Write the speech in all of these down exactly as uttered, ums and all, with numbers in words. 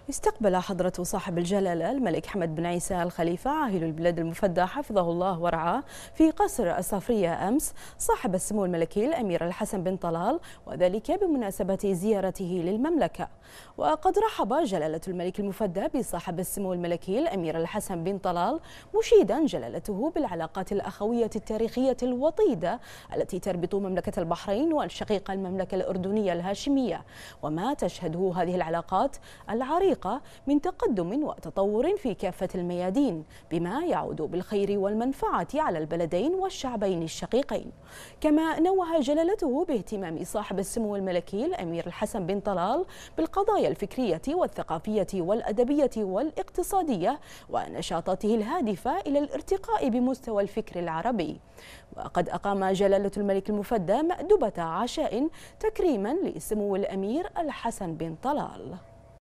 استقبل حضرة صاحب الجلالة الملك حمد بن عيسى الخليفة عاهل البلاد المفدى حفظه الله ورعاه في قصر الصافرية أمس صاحب السمو الملكي الأمير الحسن بن طلال، وذلك بمناسبة زيارته للمملكة. وقد رحب جلالة الملك المفدى بصاحب السمو الملكي الأمير الحسن بن طلال، مشيدا جلالته بالعلاقات الأخوية التاريخية الوطيدة التي تربط مملكة البحرين والشقيقة المملكة الأردنية الهاشمية، وما تشهده هذه العلاقات العريقة من تقدم وتطور في كافة الميادين، بما يعود بالخير والمنفعة على البلدين والشعبين الشقيقين. كما نوه جلالته باهتمام صاحب السمو الملكي الأمير الحسن بن طلال بالقضايا الفكرية والثقافية والأدبية والاقتصادية ونشاطاته الهادفة إلى الارتقاء بمستوى الفكر العربي. وقد أقام جلالة الملك المفدى مأدبة عشاء تكريما لسمو الأمير الحسن بن طلال.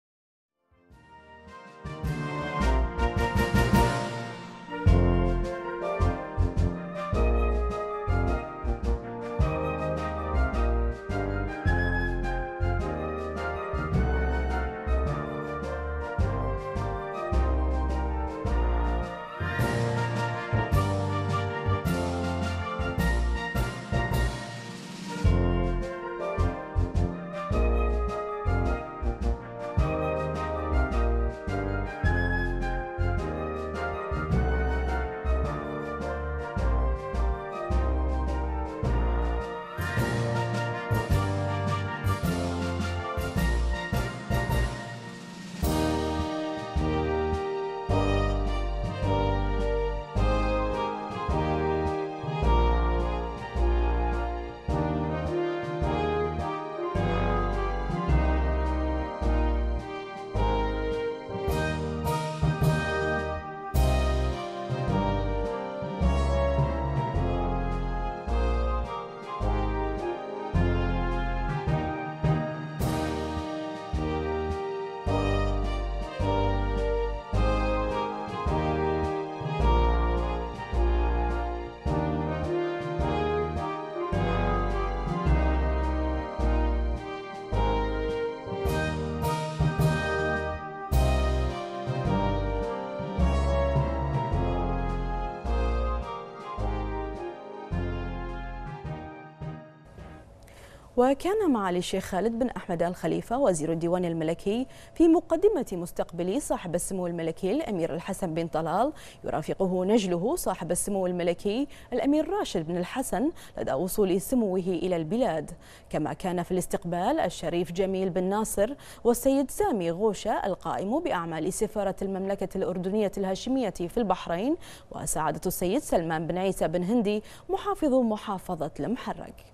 وكان معالي الشيخ خالد بن أحمد الخليفة وزير الديوان الملكي في مقدمة مستقبلي صاحب السمو الملكي الأمير الحسن بن طلال، يرافقه نجله صاحب السمو الملكي الأمير راشد بن الحسن لدى وصول سموه إلى البلاد. كما كان في الاستقبال الشريف جميل بن ناصر والسيد سامي غوشة القائم بأعمال سفارة المملكة الأردنية الهاشمية في البحرين، وسعادة السيد سلمان بن عيسى بن هندي محافظ محافظة المحرق.